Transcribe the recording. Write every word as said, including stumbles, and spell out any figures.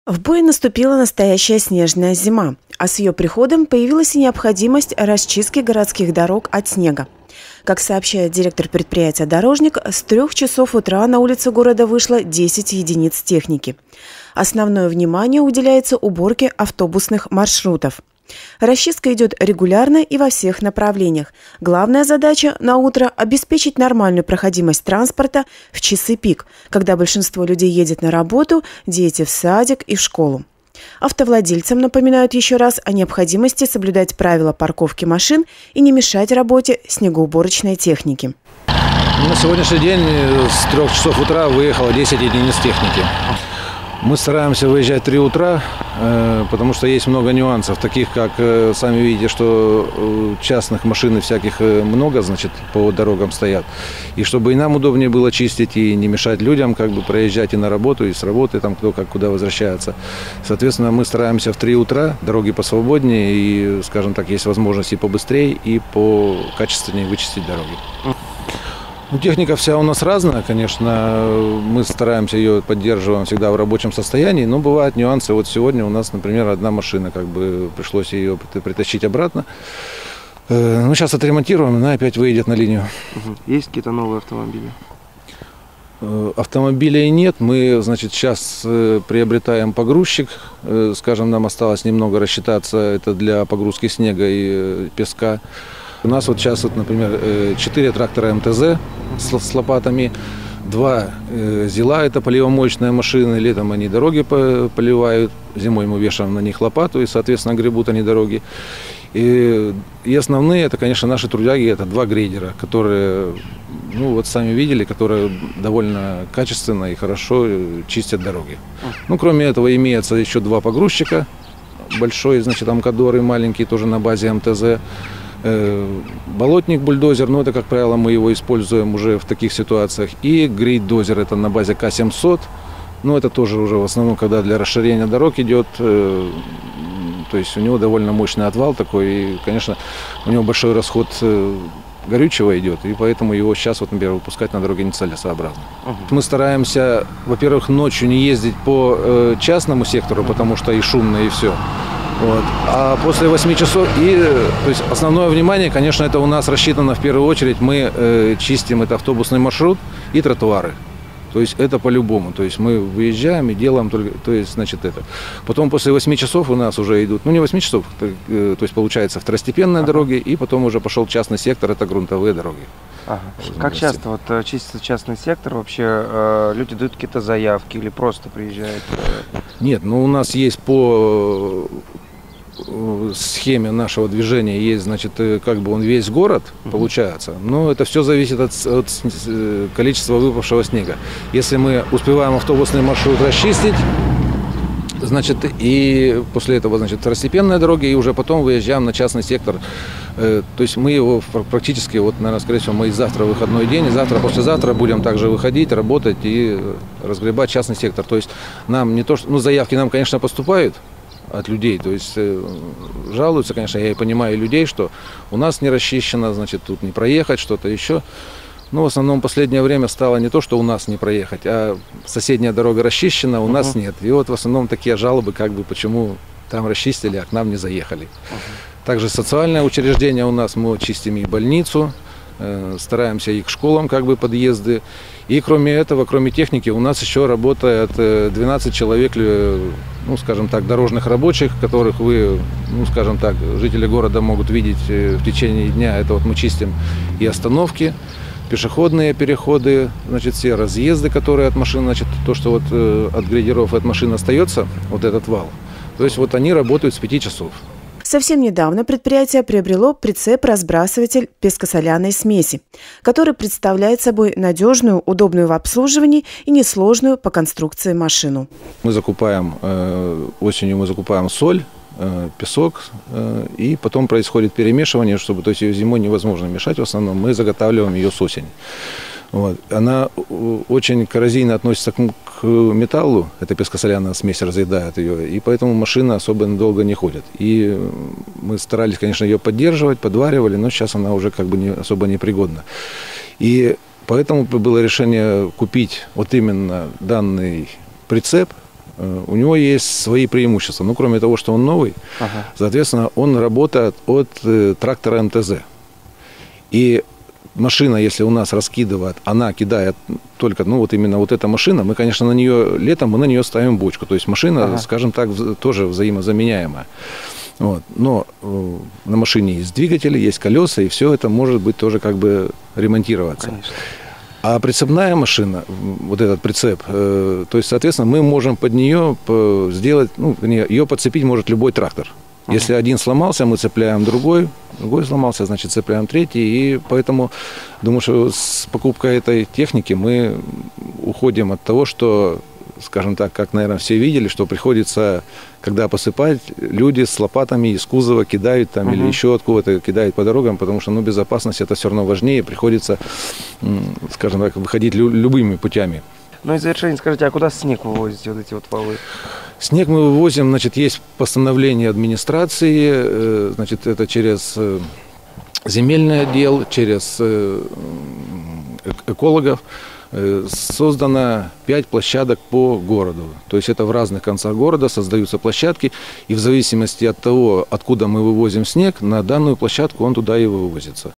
В Буе наступила настоящая снежная зима, а с ее приходом появилась и необходимость расчистки городских дорог от снега. Как сообщает директор предприятия «Дорожник», с трех часов утра на улицы города вышло десять единиц техники. Основное внимание уделяется уборке автобусных маршрутов. Расчистка идет регулярно и во всех направлениях. Главная задача на утро – обеспечить нормальную проходимость транспорта в часы пик, когда большинство людей едет на работу, дети в садик и в школу. Автовладельцам напоминают еще раз о необходимости соблюдать правила парковки машин и не мешать работе снегоуборочной техники. На сегодняшний день с трех часов утра выехало десять единиц техники. Мы стараемся выезжать в три утра, потому что есть много нюансов, таких как, сами видите, что частных машин и всяких много, значит, по дорогам стоят. И чтобы и нам удобнее было чистить, и не мешать людям, как бы проезжать и на работу, и с работы, там кто как куда возвращается. Соответственно, мы стараемся в три утра, дороги посвободнее, и, скажем так, есть возможность и побыстрее, и покачественнее вычистить дороги. Ну, техника вся у нас разная, конечно, мы стараемся ее поддерживаем всегда в рабочем состоянии, но бывают нюансы. Вот сегодня у нас, например, одна машина, как бы пришлось ее притащить обратно. Ну, сейчас отремонтируем, она опять выйдет на линию. Есть какие-то новые автомобили? Автомобилей нет, мы, значит, сейчас приобретаем погрузчик, скажем, нам осталось немного рассчитаться, это для погрузки снега и песка. У нас вот сейчас, вот, например, четыре трактора эм тэ зэ с, с лопатами, два зила, это поливомоечная машина, летом они дороги поливают, зимой мы вешаем на них лопату и, соответственно, гребут они дороги. И, и основные, это, конечно, наши трудяги, это два грейдера, которые, ну вот сами видели, которые довольно качественно и хорошо чистят дороги. Ну, кроме этого, имеется еще два погрузчика, большой, значит, Амкадор и маленький, тоже на базе эм тэ зэ. Болотник, бульдозер, но это, как правило, мы его используем уже в таких ситуациях. И грейддозер, это на базе ка семьсот, но это тоже уже в основном, когда для расширения дорог идет, то есть у него довольно мощный отвал такой, и, конечно, у него большой расход горючего идет, и поэтому его сейчас, вот, например, выпускать на дороге нецелесообразно. Uh-huh. Мы стараемся, во-первых, ночью не ездить по частному сектору, потому что и шумно, и все. Вот. А после восьми часов, и, то есть основное внимание, конечно, это у нас рассчитано в первую очередь, мы э, чистим это автобусный маршрут и тротуары. То есть это по-любому. То есть мы выезжаем и делаем только, то есть, значит, это. Потом после восьми часов у нас уже идут, ну не восьми часов, то, э, то есть получается второстепенные ага. дороги, и потом уже пошел частный сектор, это грунтовые дороги. Ага. Как часто вот чистится частный сектор, вообще э, люди дают какие-то заявки или просто приезжают? Э... Нет, ну у нас есть по схеме нашего движения есть, значит, как бы он весь город получается, но это все зависит от, от количества выпавшего снега. Если мы успеваем автобусный маршрут расчистить, значит, и после этого, значит, второстепенные дороги, и уже потом выезжаем на частный сектор. То есть мы его практически, вот, наверное, скорее всего, мы и завтра выходной день, и завтра, послезавтра будем также выходить, работать и разгребать частный сектор. То есть нам не то, что, ну, заявки нам, конечно, поступают от людей, то есть э, жалуются, конечно, я и понимаю людей, что у нас не расчищено, значит, тут не проехать, что-то еще. Но в основном в последнее время стало не то, что у нас не проехать, а соседняя дорога расчищена, у uh-huh. нас нет. И вот в основном такие жалобы, как бы, почему там расчистили, а к нам не заехали. Uh-huh. Также социальное учреждение у нас, мы чистим и больницу, э, стараемся и к школам, как бы, подъезды. И кроме этого, кроме техники, у нас еще работает двенадцать человек, ну, скажем так, дорожных рабочих, которых вы, ну, скажем так, жители города могут видеть в течение дня. Это вот мы чистим и остановки, пешеходные переходы, значит, все разъезды, которые от машин, значит, то, что вот от грейдеров от машин остается, вот этот вал. То есть вот они работают с пяти часов. Совсем недавно предприятие приобрело прицеп-разбрасыватель песко-соляной смеси, который представляет собой надежную, удобную в обслуживании и несложную по конструкции машину. Мы закупаем, осенью мы закупаем соль, песок, и потом происходит перемешивание, чтобы, то есть ее зимой невозможно мешать, в основном мы заготавливаем ее с осени. Вот. Она очень коррозийно относится к, к металлу, эта песко-соляная смесь разъедает ее, и поэтому машина особо долго не ходит. И мы старались, конечно, ее поддерживать, подваривали, но сейчас она уже как бы не, особо непригодна. И поэтому было решение купить вот именно данный прицеп, у него есть свои преимущества. Ну, кроме того, что он новый, ага. соответственно, он работает от э, трактора эм тэ зэ. И машина, если у нас раскидывает, она кидает только, ну, вот именно вот эта машина, мы, конечно, на нее, летом мы на нее ставим бочку. То есть машина, ага. скажем так, тоже взаимозаменяемая. Вот. Но э, на машине есть двигатель, есть колеса, и все это может быть тоже как бы ремонтироваться. Конечно. А прицепная машина, вот этот прицеп, э, то есть, соответственно, мы можем под нее сделать, ну, ее подцепить может любой трактор. Uh-huh. Если один сломался, мы цепляем другой, другой сломался, значит, цепляем третий. И поэтому, думаю, что с покупкой этой техники мы уходим от того, что, скажем так, как, наверное, все видели, что приходится, когда посыпать, люди с лопатами из кузова кидают там, uh-huh. или еще откуда-то кидают по дорогам, потому что, ну, безопасность это все равно важнее, приходится, скажем так, выходить лю- любыми путями. Ну и в завершение скажите, а куда снег вы возите, вот эти вот валы? Снег мы вывозим, значит, есть постановление администрации, значит, это через земельный отдел, через экологов. Создано пять площадок по городу. То есть это в разных концах города создаются площадки, и в зависимости от того, откуда мы вывозим снег, на данную площадку он туда и вывозится.